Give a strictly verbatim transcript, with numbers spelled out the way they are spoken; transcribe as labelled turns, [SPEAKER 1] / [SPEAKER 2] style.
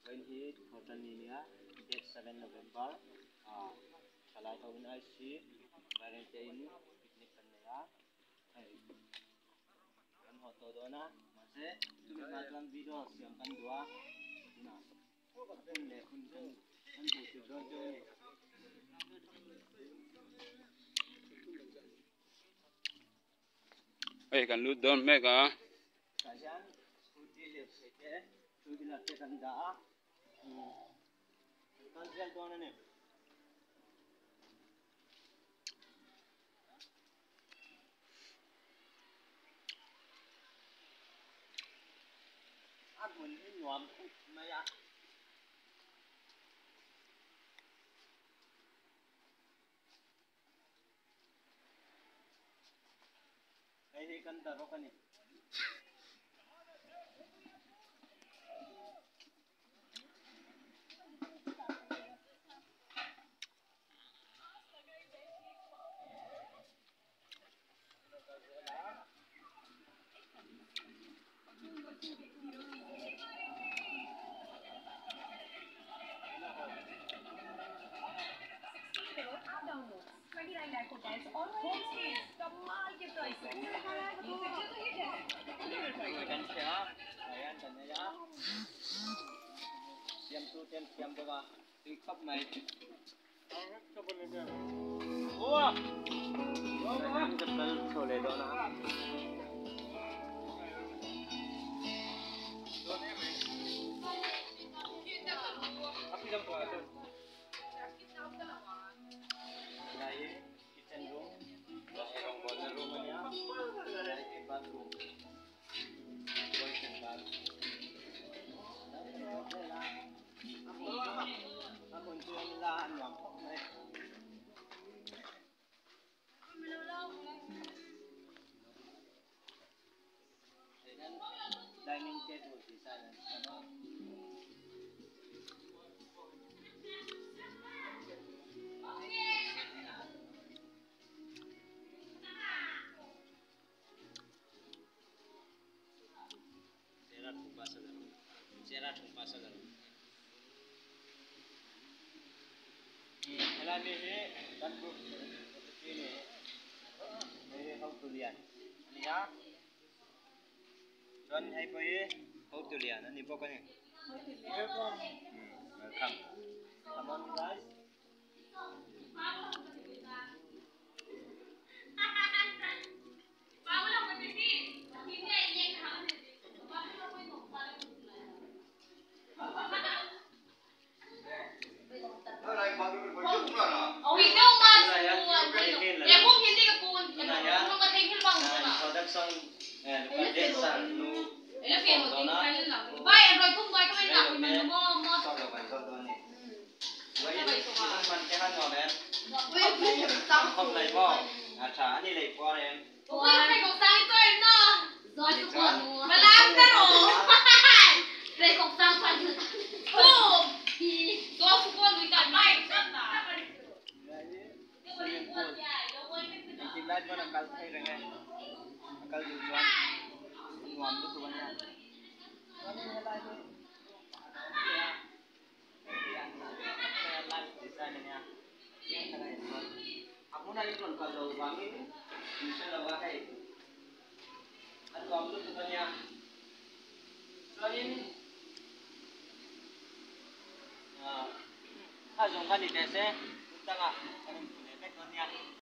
[SPEAKER 1] when he Thortania date seven November ah salai tawin I C Valentine picnic kanaya ai kan hoto dona mase tumi matlan video siam kan dua na kun le kun kan kan bu tu don jo ni
[SPEAKER 2] ai kan lut don mega
[SPEAKER 1] kajan scooty le sete two wheeler te kan da kan jal dona ne mun nyom maya ai he kan daro kan ni
[SPEAKER 3] twenty-nine lakh hotels और homestays कमाल के प्राइसेस ये पिक्चर तो हिट है
[SPEAKER 1] kan siya ayan kan ya siam tu tem siam ba ti khop mai wow wow kal chole do na api jam ko ato kitchen room rong boiler room nya bathroom boys and bath aku cuy lah nyam dining table design Sera thung pa sa laro. Hala ni he kan group ini. Ini how to lian. Ni ya. Don hai pa he how to lian ni po kan ni. Welcome. Welcome. Come on guys. Production and condenser nu
[SPEAKER 3] Ele fez o tem que lá. Vai, Android tu vai que vai lá, mas não mo.
[SPEAKER 1] so lo ban so do ni. Wai ni man ke han ngo ben. Không lấy bo. À trả ni lấy bo em.
[SPEAKER 3] Ôi, phải có sang chơi nó. Rồi chụp buồn. Mà làm cái đồ. Đây không sang phải được. Boom. Có phụ con người cả bay rất là.
[SPEAKER 1] Chính là con akal thay rồi nghe. Akal du chuan. Ngom tu tuan ya. Ini helai tu. Ya. Ya. Live design ni ya. Yang keren tuan. Aku nak ikut kalau wangi ni. Bisa lah pakai. Ada ngom tu tuan ya. Tuan ini. Ah. Ha, jom kan di desa. Kita ngah. Kan ni tuan ya.